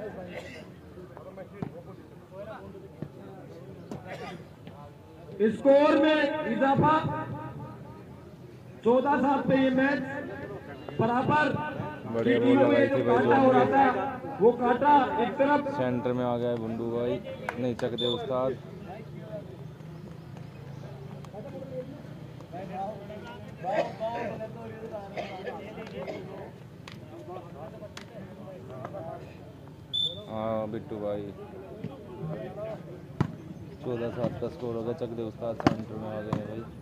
स्कोर में इजाफा 14-7 पे ये मैच बराबर। बढ़िया बॉल लगाई थी भाई काटा हो रहा जोन था, वो काटा एक तरफ। के। सेंटर में आ गया है बुंडू भाई, नहीं चक दे उस्ताद। हाँ बिट्टू भाई 14-7 का स्कोर हो गया। चक दे उस्ताद सेंटर में आ गए हैं भाई।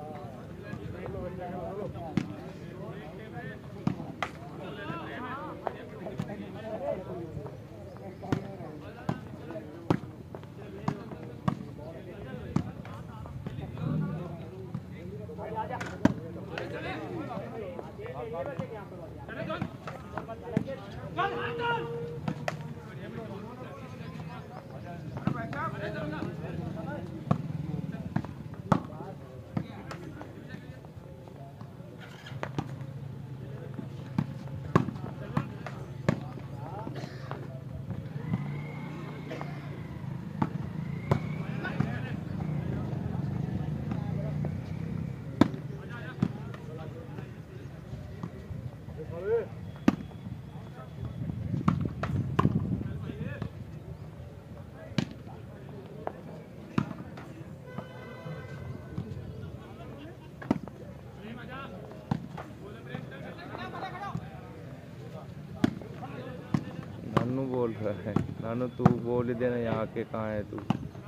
नानू बोल रहा है, नानू तू बोल ही देना यहाँ के कहाँ है तू।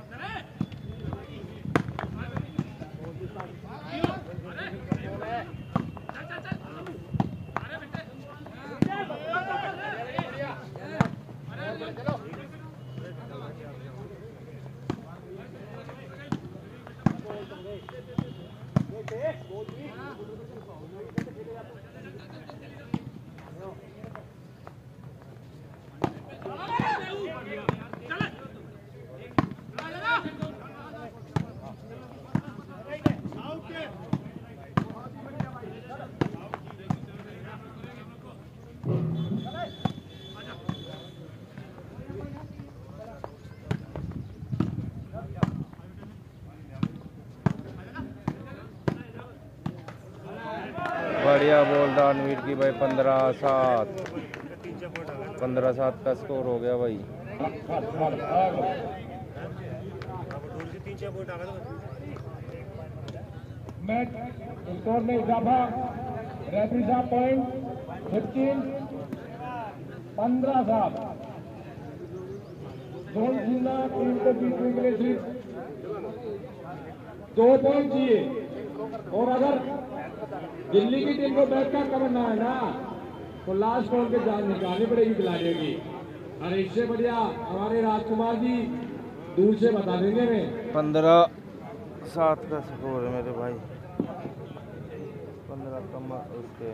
बढ़िया बोल दानवीर की भाई। 15-7 का स्कोर हो गया भाई। मैच स्कोर में इजाफा। रेफरी साहब पॉइंट 15-7। जोन जीना टीम को जीतने के लिए सिर्फ 2 पॉइंट चाहिए, और अगर दिल्ली की टीम को बैठ कर करना है ना तो लास्ट बॉल के जान निकालनी पड़ेगी खिलाड़ियों की। और इससे बढ़िया हमारे राजकुमार जी दूर से बता देंगे हमें। 15-7 का स्कोर है मेरे भाई। 15 कम उसके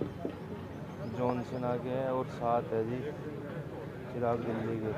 जॉनसन आगे है और 7 है जी चिराग दिल्ली के।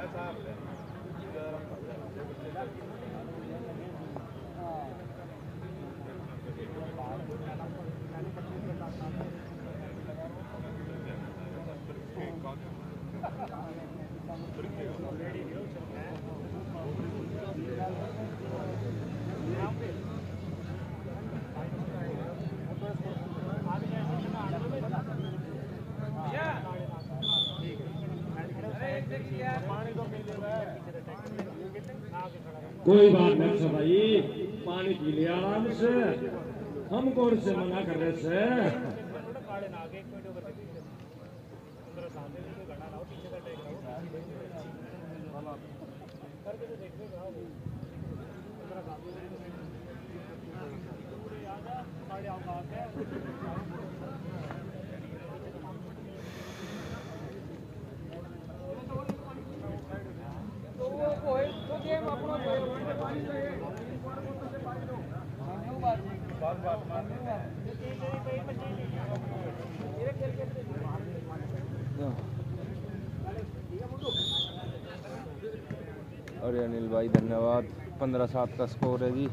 कोई बात नहीं सर भाई, पानी पी लिया आराम से, हम कौन से मना कर रहे से। अरे अनिल भाई धन्यवाद। 15-7 का स्कोर है जी।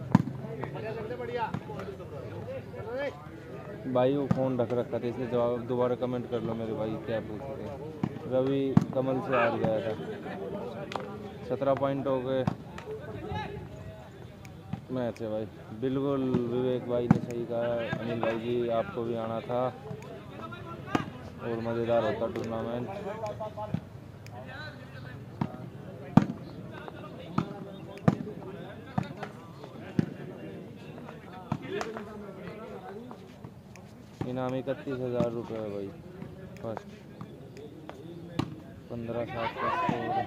भाई वो फ़ोन रख रखा था इसलिए जवाब दोबारा कमेंट कर लो मेरे भाई क्या पूछ रहे हैं। रवि कमल से हार गया था। 17 पॉइंट हो गए मैच है भाई। बिल्कुल विवेक भाई ने सही कहा, अनिल भाई जी आपको भी आना था और मज़ेदार होता टूर्नामेंट। इनाम 31,000 रुपये है भाई फर्स्ट। 15-7 का स्कोर।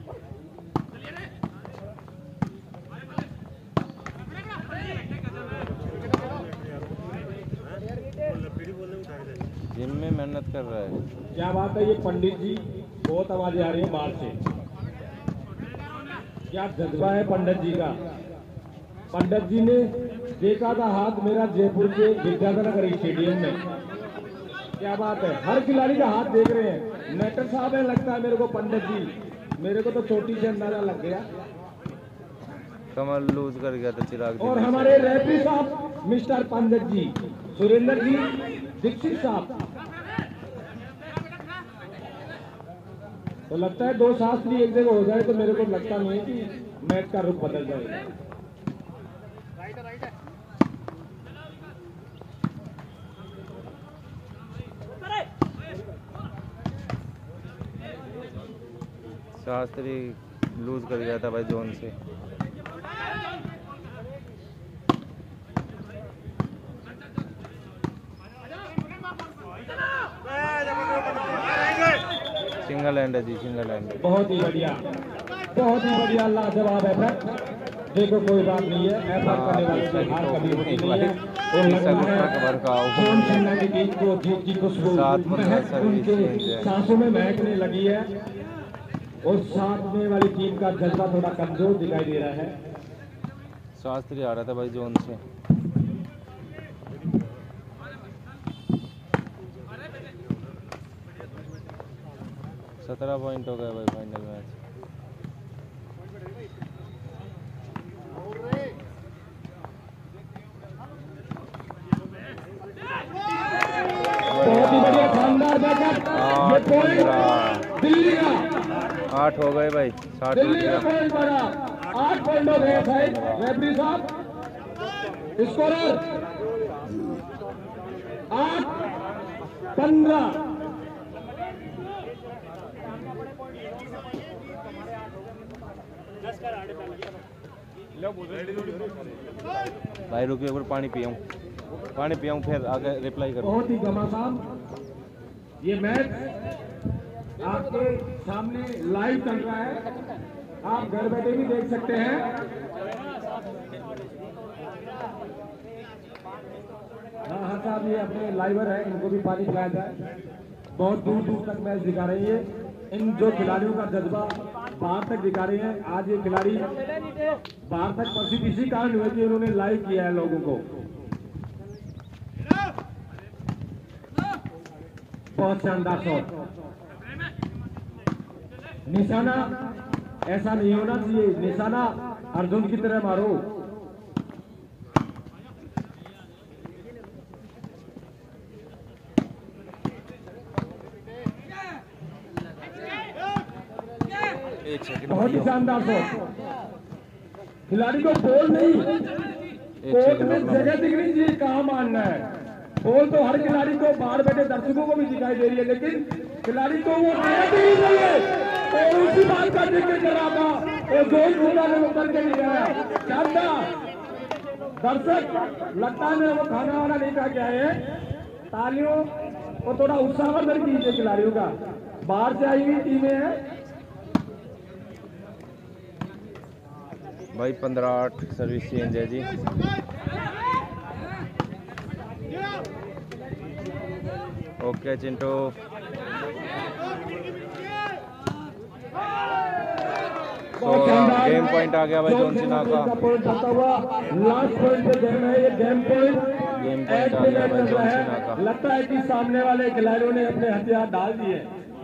जिम में मेहनत कर रहा है। क्या बात है, ये पंडित जी बहुत आवाजें आ रही है बाहर से। क्या जज्बा है पंडित जी का। पंडित जी ने देखा था हाथ मेरा जयपुर के विद्याधर स्टेडियम में। क्या बात है, हर खिलाड़ी का हाथ देख रहे हैं। नेटर साहब है लगता है मेरे को पंडित जी, मेरे को तो छोटी से अंदाजा लग गया। कमर लूज कर गया था चिराग। और हमारे रेफरी साहब मिस्टर पंडित जी, सुरेंद्र जी दीक्षित साहब। तो लगता है 2 शास्त्री एक जगह हो जाए तो मेरे को लगता नहीं है कि मैच का रुख बदल जाएगा। शास्त्री लूज कर गया था भाई जोन से। सिंगल हैंड है जी, सिंगल हैंड। बहुत ही बढ़िया लाजवाब एफर्ट। देखो कोई बात नहीं है, एफर्ट करने वाले की हार कभी होती नहीं है। और लगता है जोन सेना की टीम को जीत की खुशबू महक उनके सांसों में महकने लगी है। और सामने वाली टीम का जज्बा थोड़ा कमजोर दिखाई दे रहा है। शास्त्री आ रहा था भाई जोन से। सत्रह पॉइंट हो गया भाई फाइनल मैच। बहुत ही बढ़िया शानदार बैकअप। ये पॉइंट दिल्ली का 8 हो गए भाई, 60 दिल्ली का पॉइंट बड़ा। 8 पॉइंट हो गए साहब। रेफरी साहब स्कोरर 8-15। भाई रुकिए, एक बार पानी पियाऊं फिर आगे रिप्लाई करूं। बहुत ही घमासान ये मैच आपके सामने लाइव चल रहा है, आप घर बैठे भी देख सकते हैं। हाँ साहब, ये अपने लाइवर है, इनको भी पानी पिलाया जाए। बहुत दूर दूर तक मैच दिखा रही है। इन जो खिलाड़ियों का जज्बा बाहर तक दिखा रहे हैं। आज ये खिलाड़ी बाहर तक प्रसिद्ध इसी कारण हुए कि उन्होंने लाइव किया है लोगों को। बहुत शानदार शॉट। निशाना ऐसा नहीं होना चाहिए, निशाना अर्जुन की तरह मारो। बहुत ही शानदार शॉट। खिलाड़ी को बॉल नहीं, कोर्ट में जगह दिख रही चाहिए, कहाँ मानना है। बॉल तो हर खिलाड़ी को बाहर बैठे दर्शकों को भी दिखाई दे रही है, लेकिन खिलाड़ी को वो जगह दिख रही है। और उसी बात का जिक्र कर रहा था, और जोन भूला ने वो करके नहीं गया। शानदार दर्शक लगता है मेरे को खाना वाना नहीं खा के आए हैं। तालियों और थोड़ा उत्साहवर्धन कीजिए खिलाड़ियों का। बाहर से आई हुई टीमें हैं भाई। 15-8 सर्विस चेंज है जी। ओके चिंटू। गेम पॉइंट आ गया भाई जॉन सीना का। लास्ट पॉइंट पे गेम है, ये गेम पॉइंट आ गया भाई जॉन सीना का। लगता है कि सामने वाले खिलाड़ियों ने अपने हथियार डाल दिए।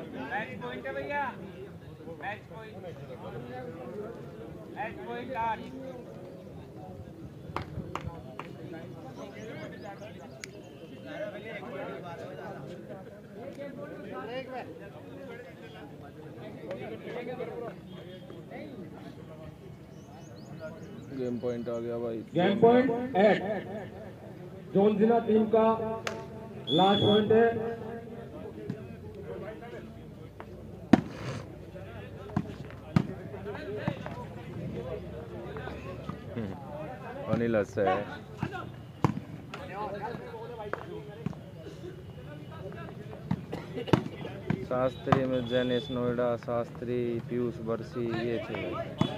गेम पॉइंट आ गया भाई। गेम पॉइंट 8 जोन जिला टीम का लास्ट पॉइंट है। अनिल से शास्त्री में जैनेश नोएडा, शास्त्री पीयूष बरसी, ये थे भाई।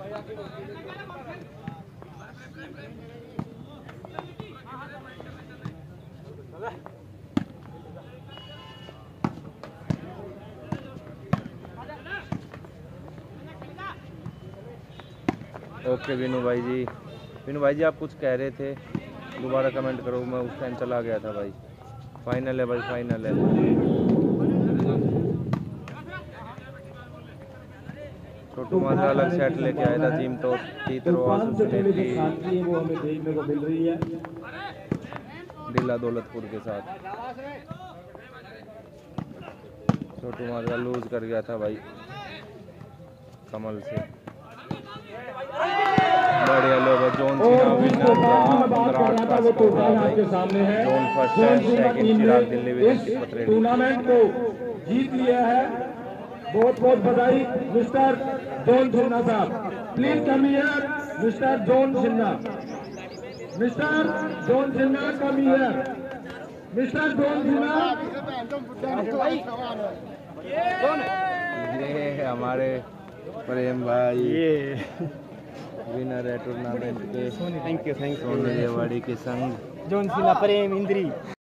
ओके विनू भाई जी, विनू भाई जी आप कुछ कह रहे थे, दोबारा कमेंट करो, मैं उस टाइम चला गया था भाई। फाइनल है भाई, फाइनल है। छोटू मात्रा अलग सेट लेके आया था टीम तो वो हमें देखने को मिल रही है दिला दौलतपुर के साथ। छोटू मात्रा लूज कर गया था भाई कमल से। बढ़िया लोग John Cena winner John first and second Chirag Delhi विजय टूर्नामेंट को जीत लिया है। बहुत बहुत बधाई मिस्टर जॉन सिन्हा साहब। Please come here mister John Sinha. Mister John Sinha come here. Mister John Sinha. ये हमारे प्रेम भाई ये विनर है टूर्नामेंट के। थैंक यू सोनू रेवाड़ी के संग जॉन सीना प्रेम इंद्री।